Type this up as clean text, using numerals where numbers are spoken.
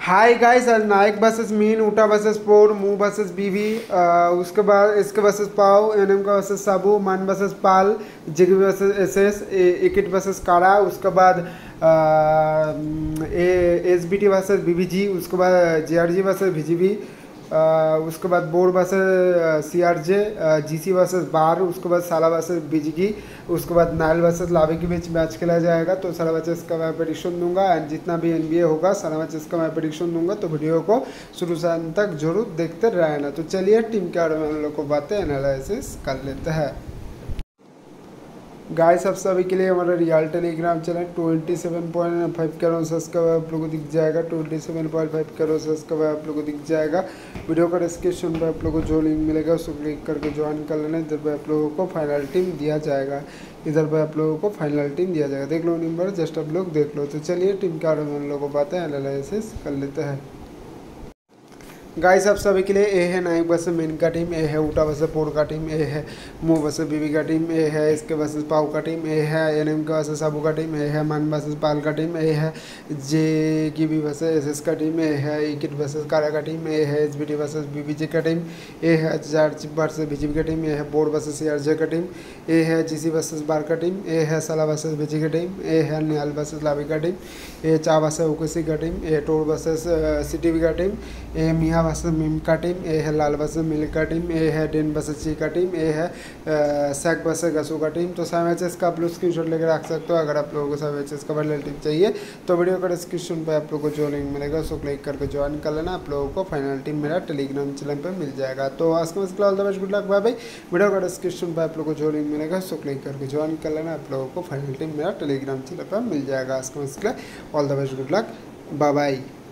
हाय guys, आज नायक versus मीन, ऊटा वर्सेस पोर, मू वर्सेस बीवी, उसके बाद इसके वर्सेस पाओ, एनएम का वर्सेस साबू, मान वर्सेस पाल, जिग वर्सेस एसएस, इकिट वर्सेस कारा, उसके बाद एसबीटी वर्सेस बीबीजी, उसके बाद जेआरजी वर्सेस बीजीबी, उसके बाद बोर वर्सेस सीआरजे, जीसी वर्सेस बार, उसके बाद साला वर्सेस बीजीगी, उसके बाद नाइल वर्सेस लावी के बीच मैच खेला जाएगा। तो सारा मैचेस का मैं प्रेडिक्शन दूंगा एंड जितना भी एनबीए होगा सारा मैचेस का मैं प्रेडिक्शन दूंगा। तो वीडियो को शुरू से अंत तक जरूर देखते रहना। तो चलिए टीम के बारे में हम लोग को बातें एनालिसिस कर लेते हैं। गाइस, आप सभी के लिए हमारा real Telegram channel 27.5 crore subscriber आप लोगों को दिख जाएगा। 27.5 करोड़ सब्सक्राइबर आप लोगों को दिख जाएगा। वीडियो का डिस्क्रिप्शन पर आप लोगों को जो लिंक मिलेगा उसको क्लिक करके ज्वाइन कर लेना। इधर पर आप लोगों को फाइनल टीम दिया जाएगा। इधर पर आप लोगों को फाइनल टीम दिया जाएगा। देख लो नंबर, जस्ट आप लोग देख लो। तो चलिए टीम के बारे में हम लोग को बातें एनालिसिस कर लेते हैं। गाइस, आप सभी के लिए ए है नाइक वर्सेस मेन का टीम, ए है ऊटा वर्सेस पोर का टीम, ए है मू वर्सेस बीबी का टीम, ए है इसके वर्सेस पाऊ का टीम, ए है एनएम का वर्सेस साबू का टीम, ए है मान वर्सेस पाल का टीम, ए है जे की बी वर्सेस एसएस का टीम, ए है इकिट वर्सेस कारा का टीम, ए है एसबीटी वर्सेस बीबीजी का टीम, ए है जारजी वर्सेस बीजीबी का टीम, ए है बोर्ड वर्सेस सीआरजे का टीम, ए है जीसी वर्सेस बार का टीम, ए है साला वर्सेस बीजी का टीम, ए है निहाल वर्सेस लावी का टीम, ए चा वर्सेस ओकेसी का टीम, ए टोर वर्सेस सीटीवी का टीम, ए मियाँ वर्सेस मीम का टीम, ए है लाल वर्सेस मिल का टीम, ए है डेन वर्सेस ची का टीम, ए है सैक वर्सेस गसू का टीम। तो सारे मैचेस का आप लोग स्क्रीनशॉट लेकर रख सकते हो। अगर आप लोगों को सारे मैचेस का फाइनल टीम चाहिए तो वीडियो का डिस्क्रिप्शन पे आप लोगों को जो लिंक मिलेगा उसको क्लिक करके ज्वाइन कर लेना। आप लोगों को फाइनल टीम मेरा टेलीग्राम चैनल पर मिल जाएगा। तो आज का match all the best, good luck, bye bye. Video का डिस्क्रिप्शन पर आप लोगों को जो लिंक मिलेगा उसको क्लिक करके ज्वाइन कर लेना। आप लोगों को फाइनल टीम मेरा टेलीग्राम चैनल पर मिल जाएगा। आज का match all the best, good luck, bye bye.